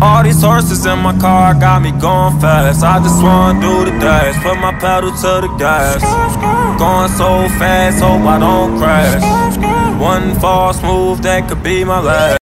All these horses in my car got me going fast. I just wanna do the dash, put my pedal to the gas. Going so fast, hope I don't crash. One false move, that could be my last.